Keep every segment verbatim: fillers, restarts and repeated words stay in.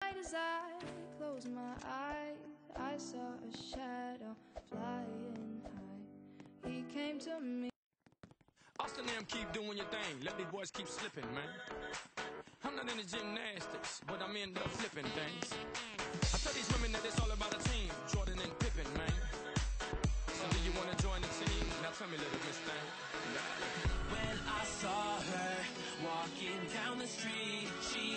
night as I closed my eyes, I saw a shadow flying high. He came to me. Austin them keep doing your thing. Let these boys keep slipping, man. I'm not into gymnastics, but I'm into flipping things. I tell these women that it's all about a team. Jordan and Pippen, man. So do you want to join the team? Now tell me, little miss thing. When I saw her walking down the street, she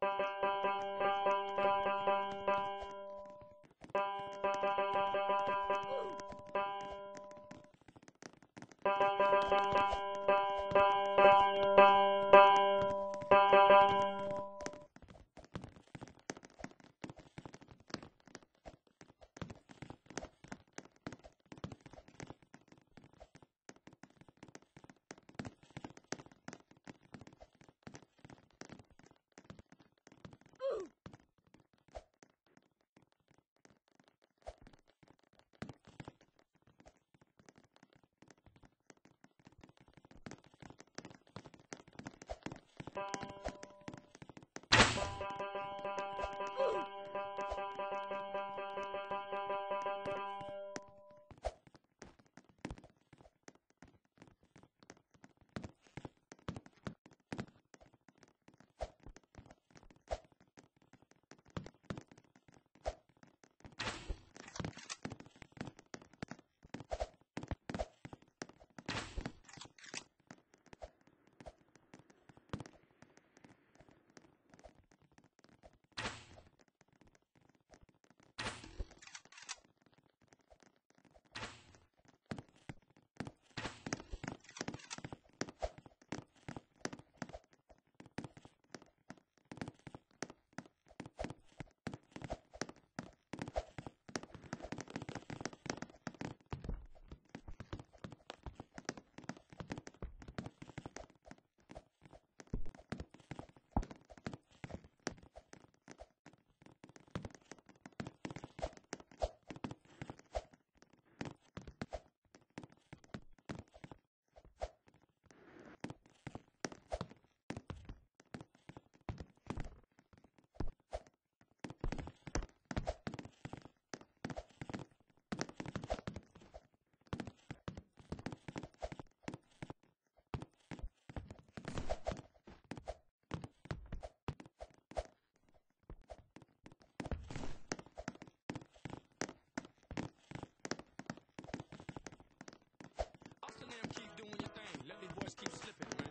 Austin them keep doing your thing. Let these boys keep slipping, man.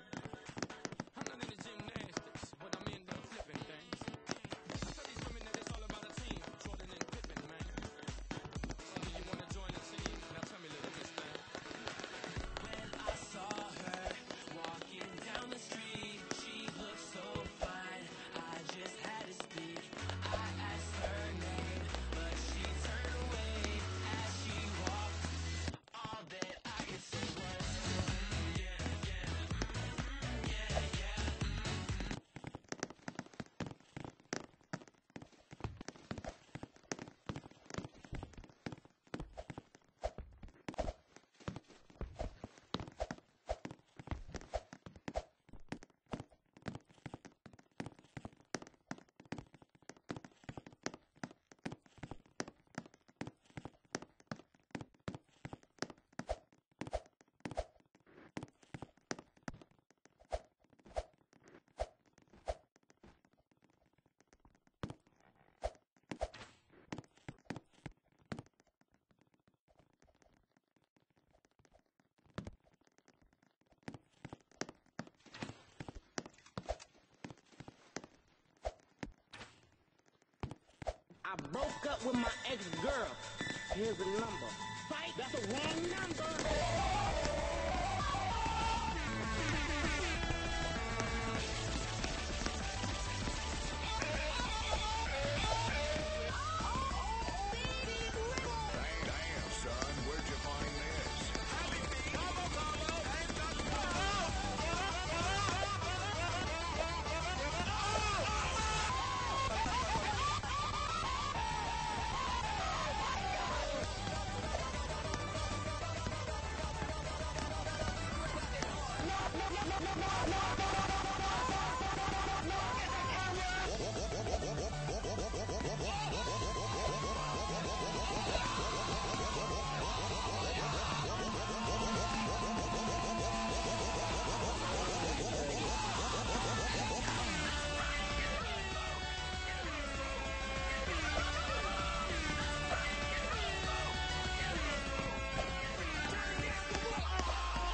I'm not into gymnastics, but I'm into flipping things. I tell these women that it's all about a team. Jordan and Pippen, man. So do you want to join the team? Now tell me, little miss thing. When I saw her walking down the street, she looked so fine, I just had to speak. I asked her name, but she turned away as she walked. All that I could say was, mm, yeah, yeah, mm, yeah, yeah. I broke up with my ex-girl. Here's the number. Fight, that's a wrong number. Damn, son, where'd you find this?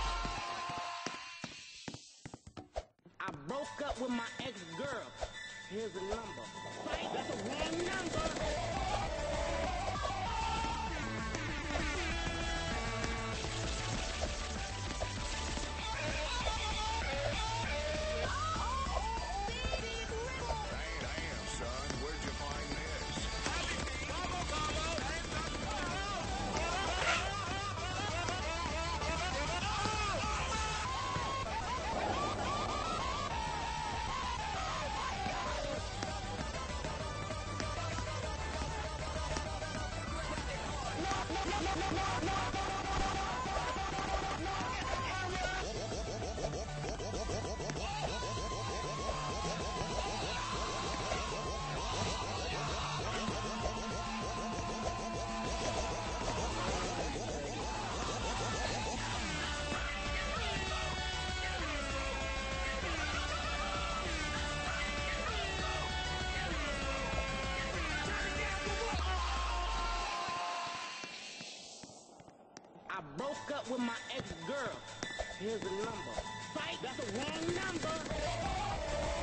I broke up with my ex-girl. Here's the number. Fight! That's a wrong number! Damn, son, where'd you find this? I broke up with my ex-girl. Here's the number. Fight! That's a wrong number!